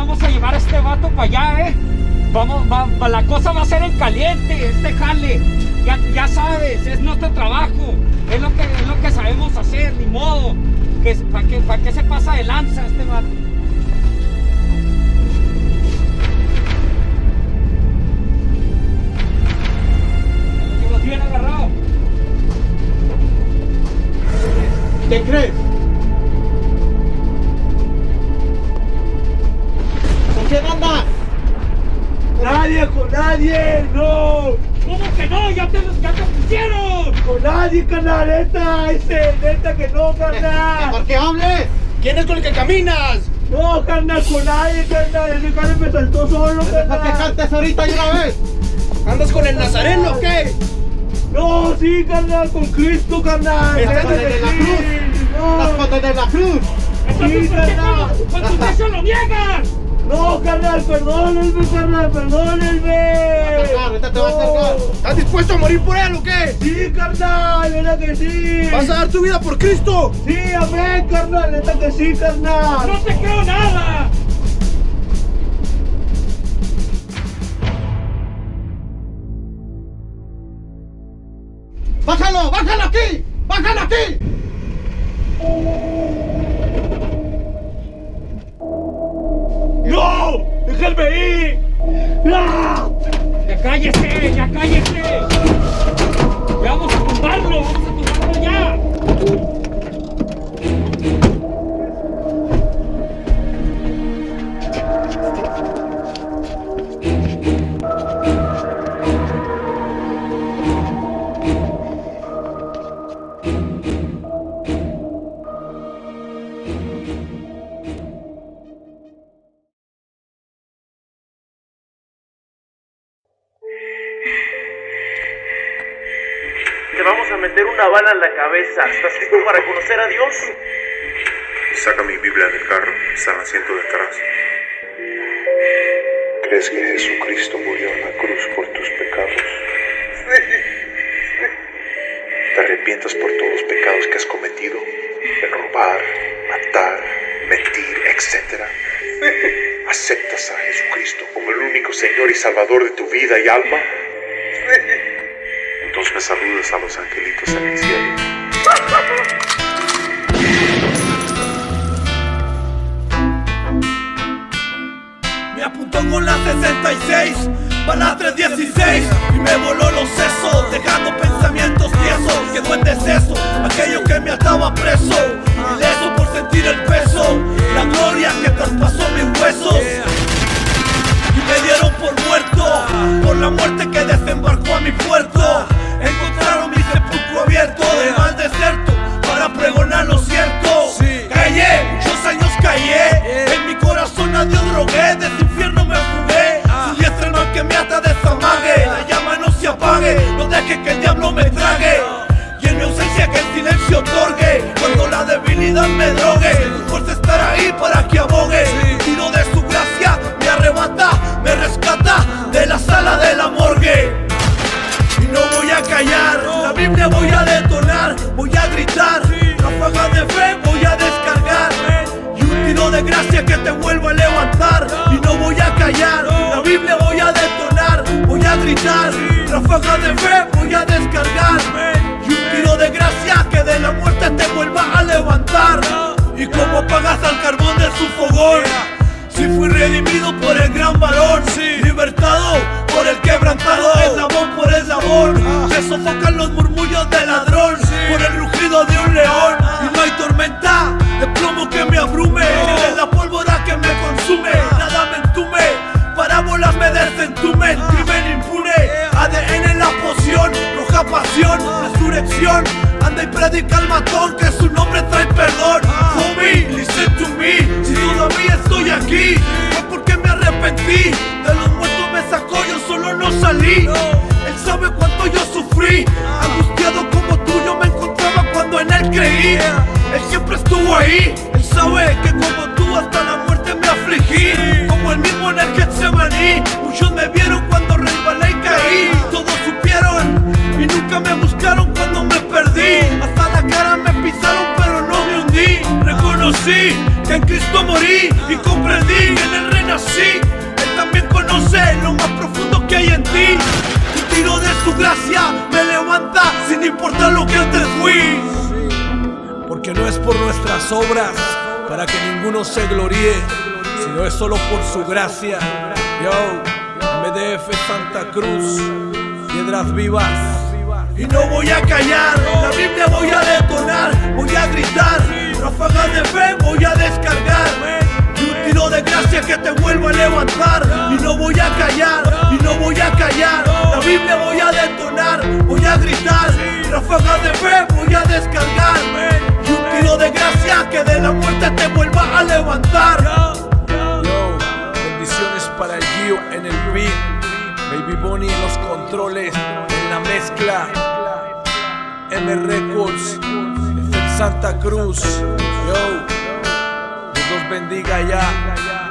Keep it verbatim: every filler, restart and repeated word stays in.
vamos a llevar a este vato para allá, ¿eh? Vamos, va, va, la cosa va a ser en caliente, este jale. Ya, ya sabes, es nuestro trabajo. Es lo que, es lo que sabemos hacer, ni modo. ¿Para qué, pa qué se pasa de lanza este vato? Lo llevo bien agarrado. ¿Qué crees? ¿Con quién andas? ¡Nadie, con nadie! ¡No! ¿Cómo que no? ¡Ya te, ya te pusieron! ¡Con nadie, carnal! ¡Neta! ¡Ese! ¡Neta que no, carnal! ¿Por qué hables? ¿Quién es con el que caminas? No, carnal, con nadie, carnal. Ese carnal me saltó solo, ¿Para qué carnal. cantes ahorita y una vez? ¿Andas con el nazareno o qué? No, sí, carnal, con Cristo, carnal. ¿Estás Neta con el que de la sí. cruz? ¿Estás No, con el de la cruz? Entonces, Sí, ¿por qué carnal. con, con tu peso lo niegas? no, carnal, perdónenme, carnal, perdónenme. cargar, ahorita te va a cargar. ¿Estás dispuesto a morir por él o qué? Sí, carnal, neta que sí. ¿Vas a dar tu vida por Cristo? Sí, amén, carnal, neta que sí, carnal. ¡No te creo nada! ¡Bájalo! ¡Bájalo aquí! ¡Bájalo aquí! ¡No! ¡Déjenme ir! ¡No! ¡Ya cállese! ¡Ya cállese! ¡Ya vamos a tumbarlo! ¡Vamos a tumbarlo ya! Te vamos a meter una bala en la cabeza. ¿Estás listo para conocer a Dios? Saca mi Biblia del carro, está en el asiento de atrás. ¿Crees que Jesucristo murió en la cruz por tus pecados? ¿Te arrepientas por todos los pecados que has cometido? De robar, matar, mentir, etcétera. ¿Aceptas a Jesucristo como el único Señor y Salvador de tu vida y alma? Entonces me saludas a los angelitos en el cielo. Me apuntó con la sesenta y seis, bala tres dieciséis y me voló los sesos, dejando pensamientos tiesos. Quedó en deceso aquello que me ataba preso, ileso por sentir el peso, la gloria que traspasó mis huesos. Y me dieron por muerto, por la muerte que desembarcó a mi puerto. Encontraron mi sepulcro abierto, de mal desierto, para pregonar lo cierto. Callé, muchos años callé, en mi corazón a Dios drogué, de ese infierno me fugué. Su diestra el mal que me ata desamague, la llama no se apague, no deje que el diablo me trague. Y en mi ausencia que el silencio otorgue, cuando la debilidad me drogue, tu fuerza estará ahí para que abogue. Un tiro de su gracia me arrebata, me rescata de la sala de la morgue. Y no voy a callar, la Biblia voy a detonar, voy a gritar, ráfaga de fe voy a descargar, y un tiro de gracia que te vuelva a levantar. Y no voy a callar, la Biblia voy a detonar, voy a gritar, ráfaga de fe voy a descargar, y un tiro de gracia que de la muerte te vuelva a levantar. Y como apagas al carbón de su fogón, si fui redimido por el gran varón, sí, libertado por el quebrantado, eslabón por eslabón, se sofocan los murmullos del ladrón, por el rugido de un león. Y no hay tormenta de plomo que me abrume, ni de la pólvora que me consume, nada me entume, parábolas me desentumen, crimen impune, A D N en la poción, roja pasión, resurrección. Anda y predica al matón que su nombre trae perdón. Homie, listen to me, si todavía estoy aquí, fue porque me arrepentí. De los muertos me sacó, yo solo no salí. Él sabe cuánto yo sufrí, angustiado como tú yo me encontraba cuando en él creí. Él siempre estuvo ahí, él sabe que como tú hasta la muerte me afligí. Como el mismo en el Getsemaní, muchos me vieron cuando resbalé y caí. Todos supieron y nunca me buscaron cuando me perdí. Hasta la cara me pisaron pero no me hundí. Reconocí que en Cristo morí y comprendí que en él renací. Porque no es por nuestras obras, para que ninguno se gloríe, sino es solo por su gracia. Yo, M D F Santa Cruz, Piedras Vivas. Y no voy a callar, la Biblia voy a detonar, voy a gritar, ráfagas de fe voy a descargar, y un tiro de gracia que te vuelva a levantar. Y no voy a callar, y no voy a callar, la Biblia voy a detonar, voy a gritar, ráfagas de fe voy a descargar, y un tiro de gracia que de la muerte te vuelva a levantar. Yo, bendiciones para el Gio en el beat, Baby Bonnie en los controles, en la mezcla, M Records, F Santa Cruz. Yo, Dios los bendiga ya.